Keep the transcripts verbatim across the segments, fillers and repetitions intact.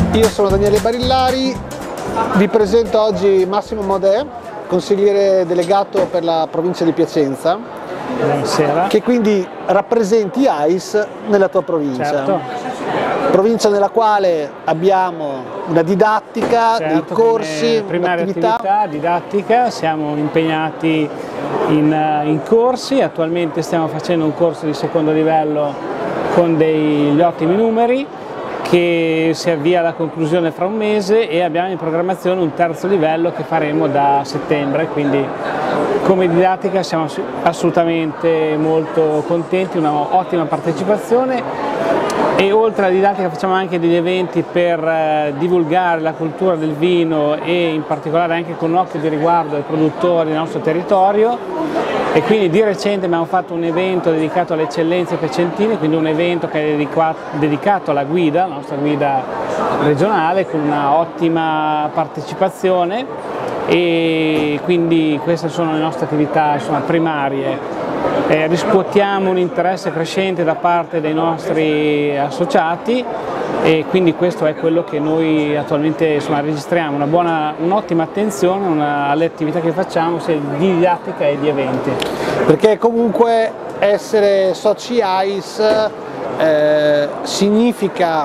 Io sono Daniele Barillari, vi presento oggi Massimo Modè, consigliere delegato per la provincia di Piacenza. Buonasera. Che quindi rappresenti A I S nella tua provincia. Certo. Provincia nella quale abbiamo una didattica, Certo, dei corsi, primaria un'attività. attività didattica, siamo impegnati in, in corsi, attualmente stiamo facendo un corso di secondo livello con degli ottimi numeri che si avvia alla conclusione fra un mese e abbiamo in programmazione un terzo livello che faremo da settembre, quindi come didattica siamo assolutamente molto contenti, una ottima partecipazione. E oltre alla didattica facciamo anche degli eventi per eh, divulgare la cultura del vino e in particolare anche con un occhio di riguardo ai produttori del nostro territorio, e quindi di recente abbiamo fatto un evento dedicato alle eccellenze piacentine, quindi un evento che è dedicato, dedicato alla guida, la nostra guida regionale, con una ottima partecipazione, e quindi queste sono le nostre attività, insomma, primarie. Eh, riscuotiamo un interesse crescente da parte dei nostri associati e quindi questo è quello che noi attualmente, insomma, registriamo, una buona, un'ottima attenzione una, alle attività che facciamo sia di didattica e di eventi. Perché comunque essere soci A I S eh, significa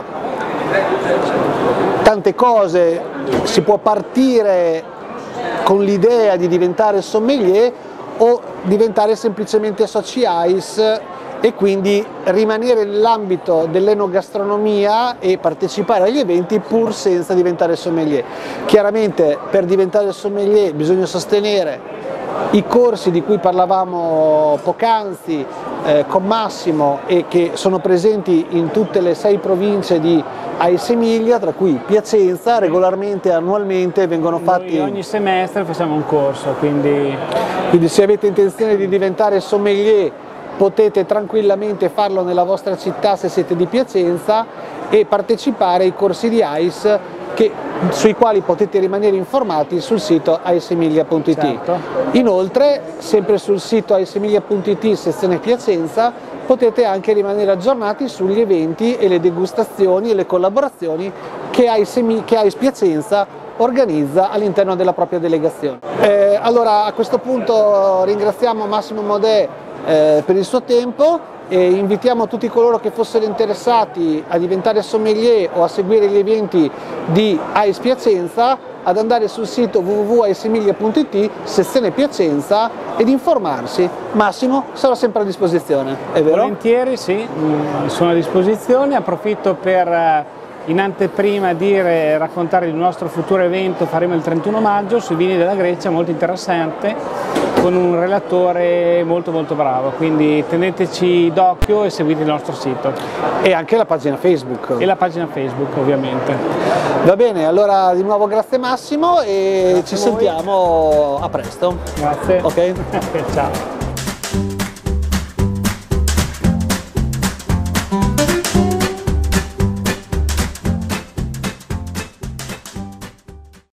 tante cose, si può partire con l'idea di diventare sommelier o diventare semplicemente soci A I S e quindi rimanere nell'ambito dell'enogastronomia e partecipare agli eventi pur senza diventare sommelier. Chiaramente per diventare sommelier bisogna sostenere i corsi di cui parlavamo poc'anzi eh, con Massimo e che sono presenti in tutte le sei province di A I S Emilia, tra cui Piacenza. Regolarmente, annualmente vengono fatti... Noi ogni semestre facciamo un corso, quindi... Quindi se avete intenzione di diventare sommelier potete tranquillamente farlo nella vostra città se siete di Piacenza e partecipare ai corsi di A I S che, sui quali potete rimanere informati sul sito aisemilia punto it. Certo. Inoltre, sempre sul sito aisemilia punto it sezione Piacenza, potete anche rimanere aggiornati sugli eventi e le degustazioni e le collaborazioni che A I S, che A I S Piacenza organizza all'interno della propria delegazione. Eh, allora a questo punto ringraziamo Massimo Modè eh, per il suo tempo e invitiamo tutti coloro che fossero interessati a diventare sommelier o a seguire gli eventi di A I S Piacenza ad andare sul sito w w w punto aisemilia punto it sezione Piacenza ed informarsi. Massimo sarà sempre a disposizione, è vero? Volentieri, sì, sono a disposizione. Approfitto per in anteprima dire, raccontare il nostro futuro evento. Faremo il trentuno maggio sui vini della Grecia, molto interessante, con un relatore molto molto bravo, quindi teneteci d'occhio e seguite il nostro sito. E anche la pagina Facebook. E la pagina Facebook, ovviamente. Va bene, allora di nuovo grazie Massimo e Grazie ci a voi. sentiamo a presto. Grazie. Ok? Ciao.